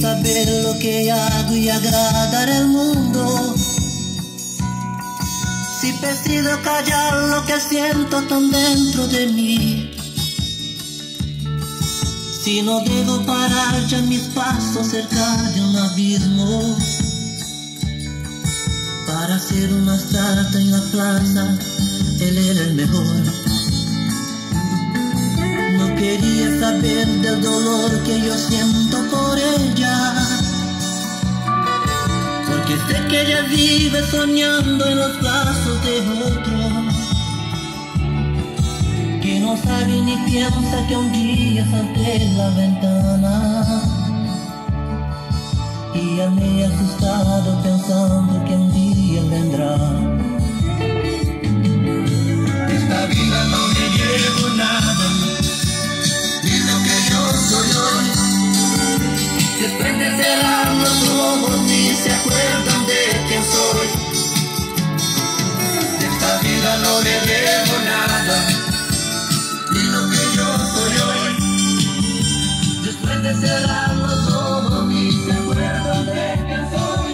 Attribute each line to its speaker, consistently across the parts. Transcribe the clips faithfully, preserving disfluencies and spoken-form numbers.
Speaker 1: saber lo que hago y agradar al mundo. Si decido callar lo que siento tan dentro de mí, si no debo parar ya mis pasos cerca de un abismo, para hacer una estatua en la plaza, él era el mejor. No quería saber del dolor que yo siento por ella, porque sé que ella vive soñando en los brazos de otro, que no sabe ni piensa que un día salté la ventana, y ya me he asustado pensando que un día vendrá.
Speaker 2: Esta vida no me llevo nada, ni lo que yo soy hoy.
Speaker 1: Después de cerrar los ojos ni se acuerdan de quién soy.
Speaker 2: De esta vida no me llevo nada, ni lo que yo soy hoy.
Speaker 1: Después de cerrar los ojos ni se acuerdan de quién soy.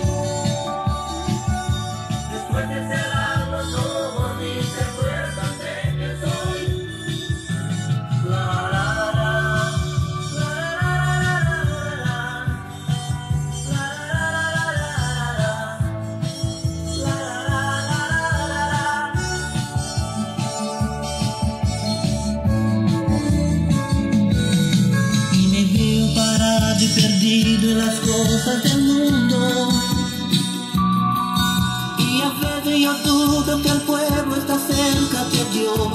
Speaker 1: Después de cerrar los ojos ni se acuerdan de quién soy. La la la, la la la, la y me veo parado y perdido en las cosas del mundo, y a veces yo dudo que el pueblo está cerca de Dios,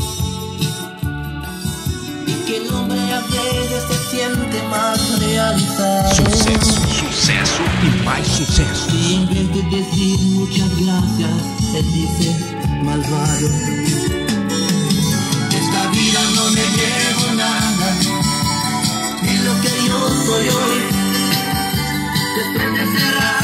Speaker 1: y que el hombre a veces se siente más realizado.
Speaker 3: Sucesso, sucesso e mais sucesso.
Speaker 1: Y en vez de decir muchas gracias, él dice malvado.
Speaker 2: De esta vida no me llevo nada,
Speaker 1: Y lo que yo soy hoy, después de cerrar